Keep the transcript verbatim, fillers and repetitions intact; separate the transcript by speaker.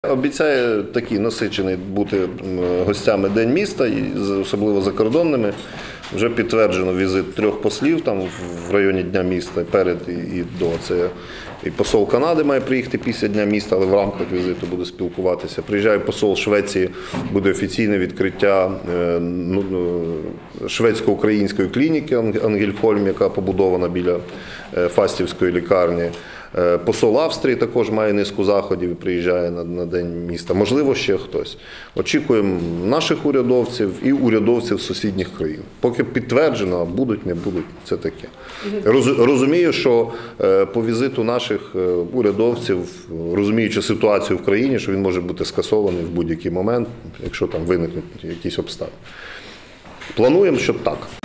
Speaker 1: Обіцяє такий насичений бути гостями День міста, і особливо закордонними. Вже підтверджено візит трьох послів там в районі Дня міста, перед і до. Це і посол Канади має приїхати після Дня міста, але в рамках візиту буде спілкуватися. Приїжджає посол Швеції, буде офіційне відкриття шведсько-української клініки Ангельхольм, яка побудована біля Фастівської лікарні. Посол Австрії також має низку заходів і приїжджає на, на День міста. Можливо, ще хтось. Очікуємо наших урядовців і урядовців сусідніх країн. Поки підтверджено, а будуть, не будуть, це таке. Роз, розумію, що по візиту наших урядовців, розуміючи ситуацію в країні, що він може бути скасований в будь-який момент, якщо там виникнуть якісь обставини. Плануємо, що так.